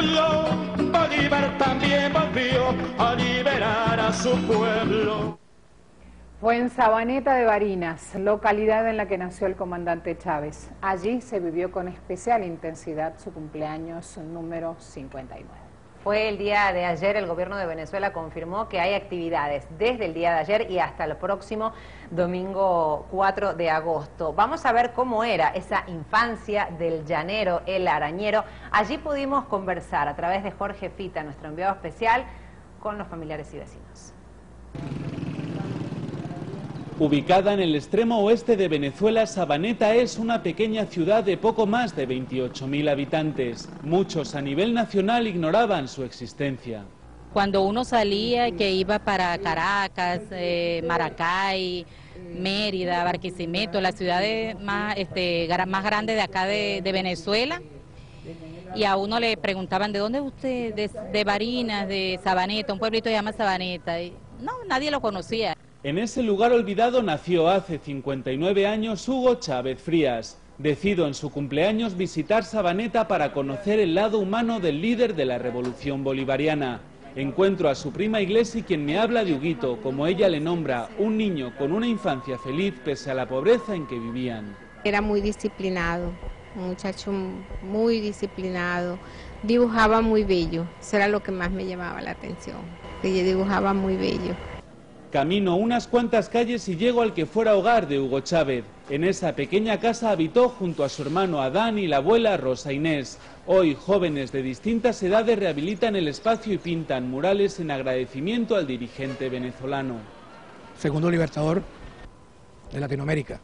pueblo, Bolívar también volvió a liberar a su pueblo. Fue en Sabaneta de Barinas, localidad en la que nació el comandante Chávez. Allí se vivió con especial intensidad su cumpleaños número 59. Fue el día de ayer, el gobierno de Venezuela confirmó que hay actividades desde el día de ayer y hasta el próximo domingo 4 de agosto. Vamos a ver cómo era esa infancia del llanero, el arañero. Allí pudimos conversar a través de Jorge Fita, nuestro enviado especial, con los familiares y vecinos. Ubicada en el extremo oeste de Venezuela, Sabaneta es una pequeña ciudad de poco más de 28.000 habitantes. Muchos a nivel nacional ignoraban su existencia. Cuando uno salía, que iba para Caracas, Maracay, Mérida, Barquisimeto, las ciudades más grandes de acá de Venezuela, y a uno le preguntaban, ¿de dónde es usted? De Barinas, de Sabaneta, un pueblito que se llama Sabaneta. Y no, nadie lo conocía. En ese lugar olvidado nació hace 59 años Hugo Chávez Frías. Decidió en su cumpleaños visitar Sabaneta para conocer el lado humano del líder de la revolución bolivariana. Encuentro a su prima Iglesi, quien me habla de Huguito, como ella le nombra, un niño con una infancia feliz pese a la pobreza en que vivían. Era muy disciplinado, un muchacho muy disciplinado, dibujaba muy bello, eso era lo que más me llamaba la atención, que ella dibujaba muy bello. Camino unas cuantas calles y llego al que fuera hogar de Hugo Chávez. En esa pequeña casa habitó junto a su hermano Adán y la abuela Rosa Inés. Hoy jóvenes de distintas edades rehabilitan el espacio y pintan murales en agradecimiento al dirigente venezolano. Segundo libertador de Latinoamérica.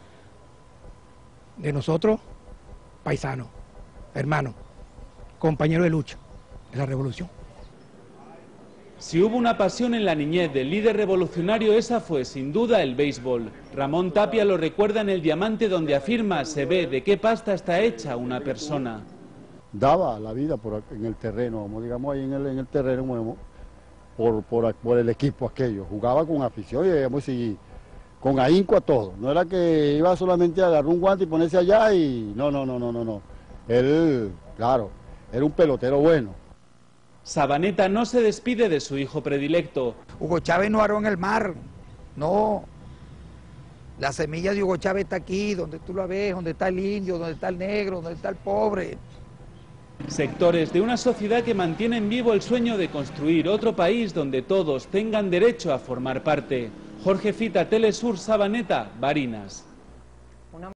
De nosotros, paisano, hermano, compañero de lucha de la revolución. Si hubo una pasión en la niñez del líder revolucionario, esa fue sin duda el béisbol. Ramón Tapia lo recuerda en El Diamante, donde afirma: se ve de qué pasta está hecha una persona. Daba la vida en el terreno, como digamos ahí en el terreno, por el equipo aquello. Jugaba con afición y digamos, y con ahínco a todo. No era que iba solamente a agarrar un guante y ponerse allá y no. Él, claro, era un pelotero bueno. Sabaneta no se despide de su hijo predilecto. Hugo Chávez no aró en el mar, no. La semilla de Hugo Chávez está aquí, donde tú la ves, donde está el indio, donde está el negro, donde está el pobre. Sectores de una sociedad que mantienen vivo el sueño de construir otro país donde todos tengan derecho a formar parte. Jorge Fita, Telesur, Sabaneta, Barinas.